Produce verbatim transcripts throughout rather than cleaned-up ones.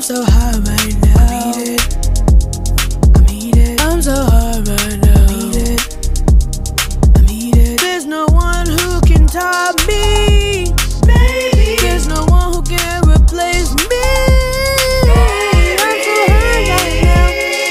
so high right now. I'm heated. I'm heated. I'm so high right now. I'm heated. I'm heated. There's no one who can top me, baby. There's no one who can replace me. I'm so high right now,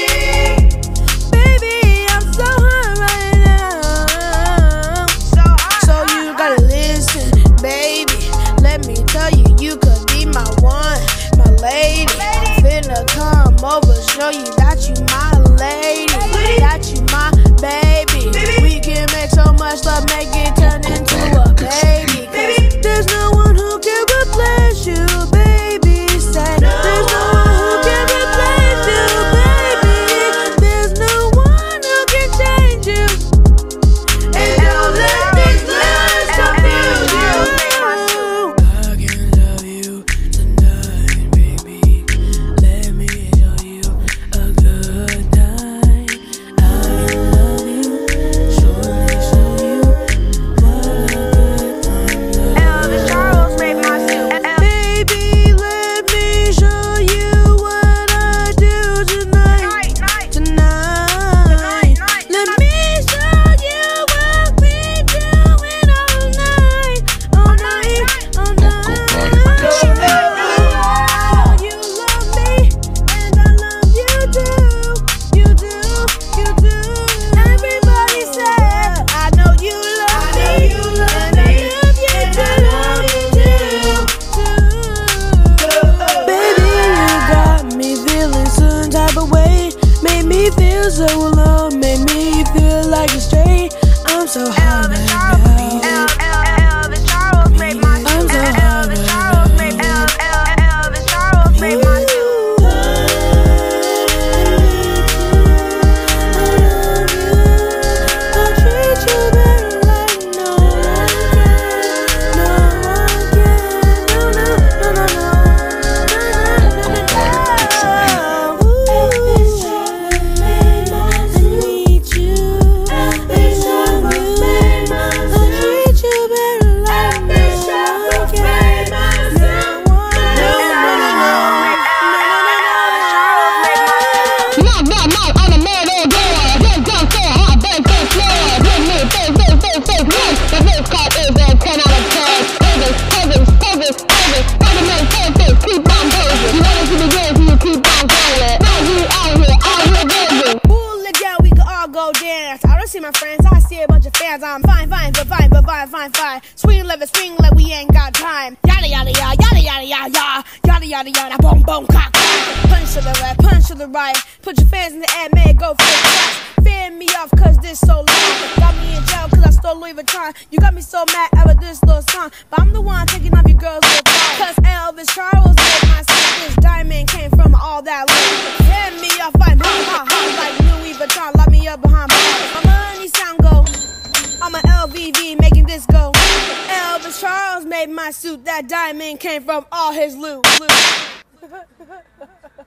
baby. I'm so high right now. So high. So you gotta listen, baby. Let me tell you, you could be my one, my lady. Finna come over, show you that you my lady, that you my baby. We can make so much love, make it turn into a baby. Cause there's no one who can replace you, baby. Say there's no one who can replace you, baby. There's no one who can change you. And don't let these lies confuse you. I can love you tonight, baby. Let me show you a good night. I can love you, surely show you what a good time love. Elvis Charles made my suit. Baby, let me show you what I do tonight. Night, night, Tonight, night, let me show you what we doing all night, all night, all night. You love me, and I love you too. You do, you do. Everybody say, I know you love me, and I love you too. Baby, you got me feeling some type of way. Made me feel so alone, made me feel like a stray. I'm so high Elvis right Charles, now. El- El- Elvis Charles made my I'm suit. so high Elvis right Charles now. made El- El- Elvis Charles made my suit. I'll treat you better like no one can, no one can, no, no, no, no, no, no, no, no, no. Elvis Charles made my suit. I need you. Elvis Charles made my suit. I'll treat you better like no one can, no one, no, no, no, no, No, no, no, I'm a man all day. Don't go so hard, don't go slow. With me, face, face, face, face, face. The next card is a ten out of ten. Elvis, Elvis, Elvis, Elvis. Spider-Man, face, keep on posing. You want it to be good, so you keep on going. Now you out here, out here, baby. Hooligan, we could all go dance. I don't see my friends, I see a bunch of fans. I'm fine, fine, but fine, but fine, fine, fine. Swing, let it swing like we ain't got time. Yada, yada, yada, yada, yada, yada, yada, yada, yada, yada, boom, boom, cock, cock. Punch to the left, punch to the right. Put your fans in the air, man, go for the crash. Fan me off, cause this so long. Got me in jail, cause I stole Louis Vuitton. You got me so mad over this little song. But I'm the one taking off your girl's little thong. Cause Elvis Charles made my suit. This diamond came from all that loot. Fan me off, I'm hot, hot, hot, like Louis Vuitton. Lock me up behind bars. My money sound go. I'm an L V V making this go. Elvis Charles made my suit. That diamond came from all his loot. loot.